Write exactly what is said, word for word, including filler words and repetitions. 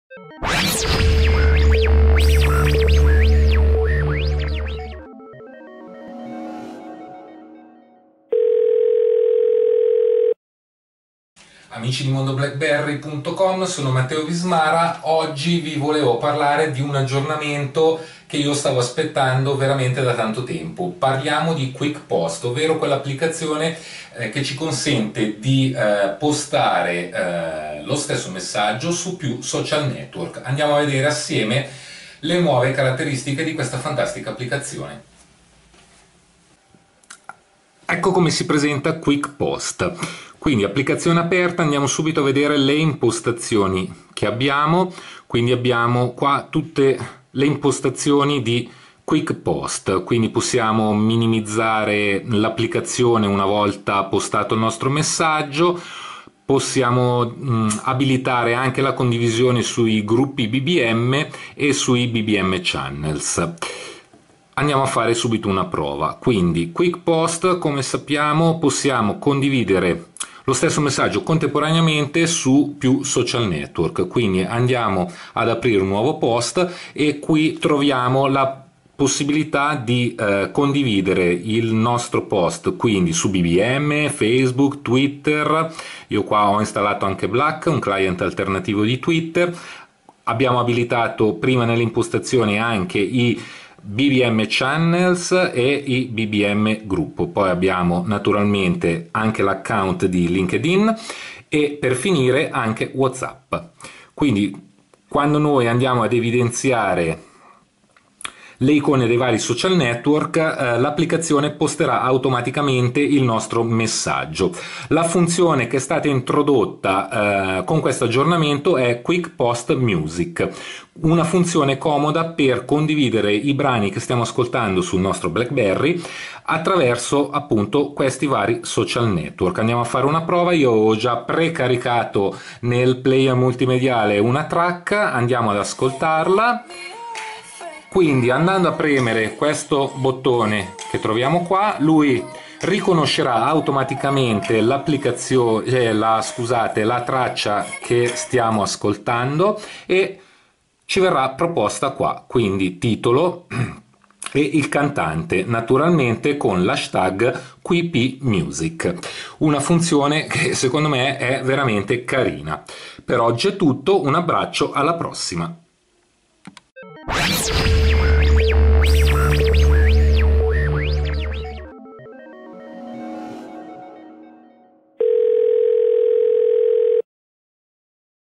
Amici di mondo blackberry punto com, sono Matteo Vismara. Oggi vi volevo parlare di un aggiornamento che io stavo aspettando veramente da tanto tempo. Parliamo di Quick Post, ovvero quell'applicazione eh, che ci consente di eh, postare eh, lo stesso messaggio su più social network. Andiamo a vedere assieme le nuove caratteristiche di questa fantastica applicazione. Ecco come si presenta Quick Post. Quindi applicazione aperta, andiamo subito a vedere le impostazioni che abbiamo. Quindi abbiamo qua tutte le impostazioni di Quick Post, quindi possiamo minimizzare l'applicazione una volta postato il nostro messaggio, possiamo mh, abilitare anche la condivisione sui gruppi B B M e sui B B M channels. Andiamo a fare subito una prova. Quindi Quick Post, come sappiamo, possiamo condividere lo stesso messaggio contemporaneamente su più social network. Quindi andiamo ad aprire un nuovo post e qui troviamo la possibilità di eh, condividere il nostro post quindi su B B M, Facebook, Twitter. Io qua ho installato anche Black, un client alternativo di Twitter. Abbiamo abilitato prima nelle impostazioni anche i B B M channels e i B B M gruppo, poi abbiamo naturalmente anche l'account di LinkedIn e per finire anche WhatsApp. Quindi quando noi andiamo ad evidenziare le icone dei vari social network, eh, l'applicazione posterà automaticamente il nostro messaggio. La funzione che è stata introdotta eh, con questo aggiornamento è Quick Post Music, una funzione comoda per condividere i brani che stiamo ascoltando sul nostro BlackBerry attraverso appunto questi vari social network. Andiamo a fare una prova. Io ho già precaricato nel player multimediale una track, andiamo ad ascoltarla. Quindi andando a premere questo bottone che troviamo qua, lui riconoscerà automaticamente l'applicazione, eh, la, scusate, la traccia che stiamo ascoltando e ci verrà proposta qua, quindi titolo e il cantante, naturalmente con l'hashtag Q P Music. Una funzione che secondo me è veramente carina. Per oggi è tutto, un abbraccio, alla prossima.